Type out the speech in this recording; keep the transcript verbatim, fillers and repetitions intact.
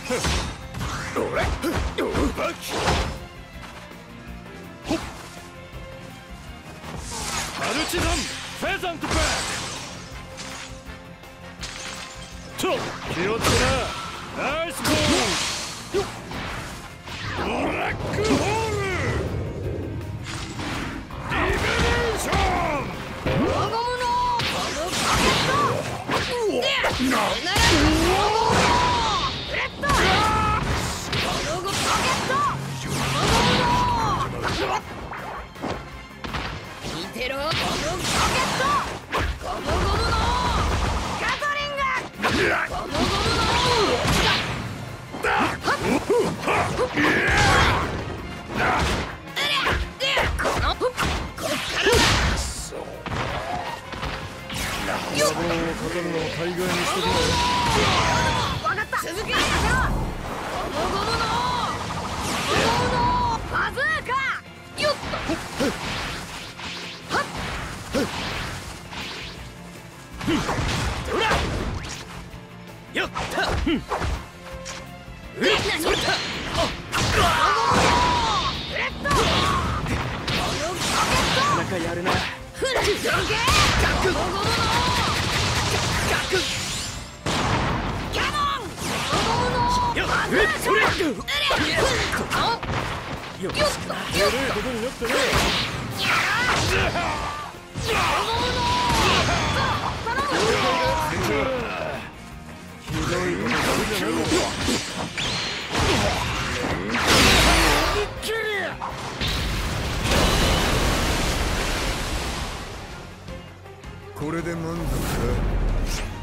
マルチザンフェザントバックと気をつけな。ナイスゴール。ブラックホールリベレーション。 輪ゴムのこのパケットでなら輪ゴムのブレッドこのパケット輪ゴムの聞いてろこのパケットゴムゴムのガトリングゴムゴムのよっかかるのを大概にしときな。 わかった。続けろ。ゴムゴムのゴムゴムのバズーカよっとはっほらよっえ何それだブレッドこのパケットなかなかやるな。 ふらどけゴムゴムのガモンゴムゴムのバズーカうれっよっとよっとえらいことになったね。 ゴムゴムの頼むひどいことするじゃないのか。 これで満足か。